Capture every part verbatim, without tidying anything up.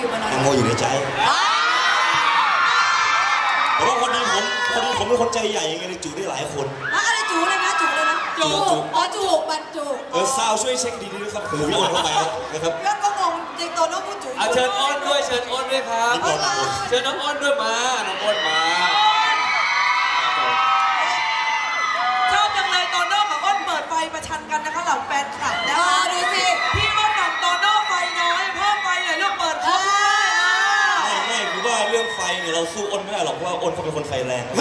อยู่มานานแตงโมอยู่ในใจแต่ว่าพอดีผมพอดีผมเป็นคนใจใหญ่ไงเลยจูได้หลายคนอะไรจูเลยนะจูเลยนะจูอ๋อจูบรรจุเออซาวช่วยเช็คดีๆนะครับผมพี่อ้นเข้าไปนะครับเรื่องก็งงจริงตัวน้องผู้จูเชิญอ้นด้วยเชิญอ้นด้วยครับเชิญน้องอ้นด้วยมาน้องอ้นมาชอบจังเลยโตโน่กับอ้นเปิดไฟประชันกันนะคะเหล่าแฟนคลับนะคะดูสิพี่อ้นกับโตโน่ไฟน้อยเพิ่มไฟหน่อยเรื่องเปิดไฟไม่ไม่คือว่าเรื่องไฟเนี่ยเราสู้อ้นไม่ได้หรอกเพราะว่าอ้นเขาเป็นคนไฟแรง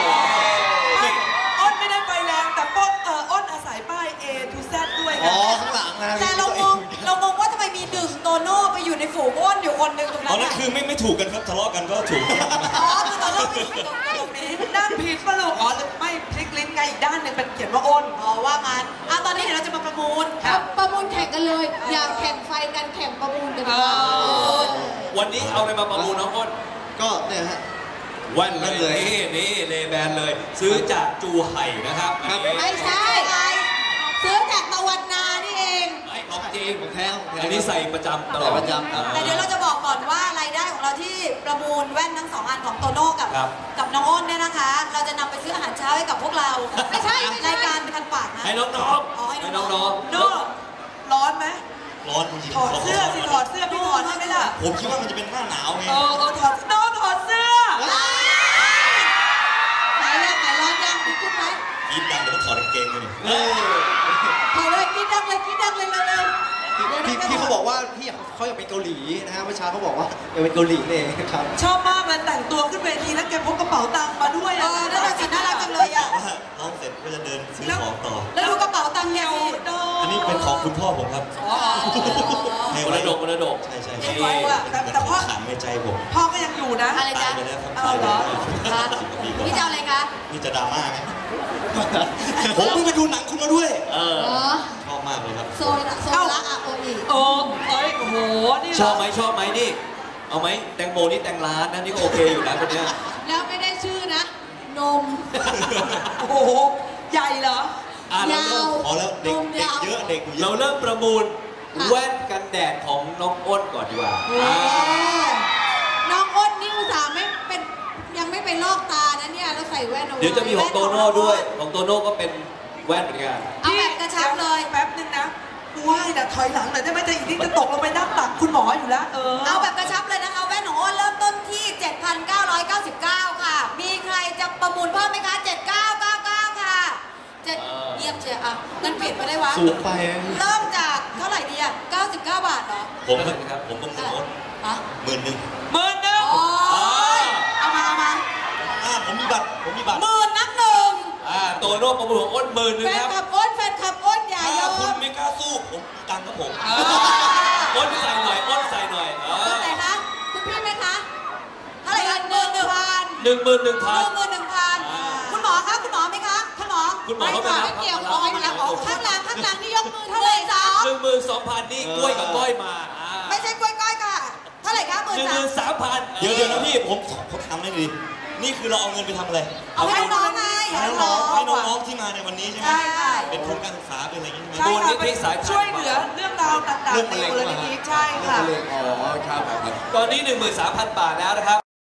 อ้นไม่ได้ไฟแรงแต่ป้นเอออ้นอาศัยป้าย A to Z ด้วยนะอ๋อข้างหลังนะแต่เรางงเรางงว่าทำไมมีหนึ่งโตโน่ไปอยู่ในฝูงอ้นอยู่คนหนึ่งตรงนั้นตอนนั้นคือไม่ไม่ถูกกันครับทะเลาะกันก็ถูกอ๋อคือโตโน่มีตรงนี้ด้านผิดปะลูกอ๋อไม่พลิกลิ้นไงอีกด้านหนึ่งเป็นเขียนว่าอ้นอ๋อว่างั้นอ่ะตอนนี้เดี๋ยวเราจะมาประมูลประมูลแข่งกันเลยอยากแข่งไฟกันแข่งประมูลกันวันนี้เอาอะไรมาประมูลน้องอ้นก็เนี่ยฮะแว่นเลยนี่นี่เลแบนเลยซื้อจากจูไห่นะครับไม่ใช่ซื้อจากตะวันนานี่เองไอ้ของจริงของแท้อันนี้ใส่ประจำตลอดประจำแต่เดี๋ยวเราจะบอกก่อนว่ารายได้ของเราที่ประมูลแว่นทั้งสองอันของโตโน่กับกับน้องอ้นเนี่ยนะคะเราจะนำไปซื้ออาหารเช้าให้กับพวกเราไม่ใช่รายการเป็นการฝากนะให้น้องๆให้น้องๆโน่ร้อนไหมร้อนจริงถอดเสื้อสิถอดเสื้อพี่ถอดใช่ไหมล่ะผมคิดว่ามันจะเป็นหน้าหนาวไงเออถอดโน่ถอดเสื้อไหนยังไหนร้อนยังคิดไหมคิดดังเดี๋ยวมันถอดกางเกงเลยถอดเลยคิดดังเลยคิดดังเลยเลยพี่พี่เขาบอกว่าพี่เขาอยากเป็นเกาหลีนะฮะเมื่อเช้าเขาบอกว่าอยากเป็นเกาหลีเองครับชอบมากเลยแต่งตัวขึ้นเวทีแล้วแกพกกระเป๋าตังค์มาด้วยอ่ะน่ารักจังน่ารักจังเลยอ่ะร้องเสร็จก็จะเดินซื้อของต่อแล้วดูกระเป๋าตังค์แกอันนี้เป็นของคุณพ่อผมครับมรดกมรดกใช่ใช่ใช่แต่พ่อขังในใจผมพ่อก็ยังอยู่นะอะไรจ๊ะเอาเหรอพี่จะเอาอะไรคะนี่จะดราม่าไหมผมเพิ่งไปดูหนังคุณมาด้วยเออชอบมากเลยครับโซละโซละอะโออีโอ้เอ้ยโอ้โหนี่ชอบไหมชอบไหมนี่เอาไหมแตงโมนี่แต่งร้านนะนี่ก็โอเคอยู่นะคนเนี้ยแล้วไม่ได้ชื่อนะนมโอ้โหใหญ่เหรอยาวพอแล้วเด็กเยอะเด็กเยอะเราเริ่มประมูลแว่นกันแดดของน้องอ้นก่อนดีกว่าน้องอ้นนี่อุตส่าห์ไม่เป็นยังไม่ไปลอกตานะเนี่ยแล้วใส่แว่นเอาไว้เดี๋ยวจะมีของโตโน่ด้วยของโตโน่ก็เป็นแว่นเหมือนกันเอาแบบกระชับเลยแป๊บนึงนะว้ายแต่ถอยหลังหน่อยได้ไหมจะอีกนิดจะตกลงไปนั่งตักคุณหมออยู่แล้วเออเอาแบบกระชับเลยนะคะแว่นของอ้นเริ่มต้นที่ เจ็ดพันเก้าร้อยเก้าสิบเก้า ค่ะมีใครจะประมูลเพิ่มไหมคะเจ็ดพันเก้าร้อยเก้าสิบเก้าค่ะเจ็ดเยี่ยมเชียร์อ่ะงั้นเปลี่ยนไปได้วะสูงไปเริ่มจากเท่าไหร่ดีอ่ะเก้าสิบเก้าบาทเหรอผมครับผมต้องหมื่นหมื่นหนึ่งหมื่นหนึ่งเอามาเอามาอ่าผมมีบัตรผมมีบัตรหมื่นนับหนึ่งอ่าโตโน่ประมูลของอ้นหมื่นนึงครับแฟนขับอ้นแฟนขับอ้นใหญ่ยอมคุณไม่กล้าสู้ผมตังค์กับผมอ้นใส่หน่อยอ้นใส่หน่อยเท่าไหร่คะคุณพี่ไหมคะเท่าไหร่กันหนึ่งหนึ่งพันหนึ่งหมื่นหนึ่งพันหนึ่งหมื่นหนึ่งพันคุณหมอคะคุณหมอไหมคะคุณหมอคุณหมอเขาไม่เกี่ยวขอไม่เกี่ยวข้างหลังข้างหลังนี่ยกมือเท่าไหร่จ๊ะหนึ่งหมื่นสองพันนี่กล้วยกับก้อยมาไม่ใช่กล้วยก้อยค่ะเท่าไหร่คะหมื่นหนึ่งหมื่นสามพันเดี๋ยวเดี๋ยวนะพี่ผมเขาทำได้ดีนี่คือเราเอาเงินไปทำอะไรเอาให้น้องไงให้น้องให้น้องๆที่มาในวันนี้ใช่ไหมใช่เป็นทุนการศึกษาเป็นอะไรอย่างนี้ใช่ค่ะเป็นช่วยเหลือเรื่องราวต่างๆในมูลนิธิใช่ค่ะอ๋อครับตอนนี้ หนึ่งหมื่นสามพัน บาทแล้วนะครับ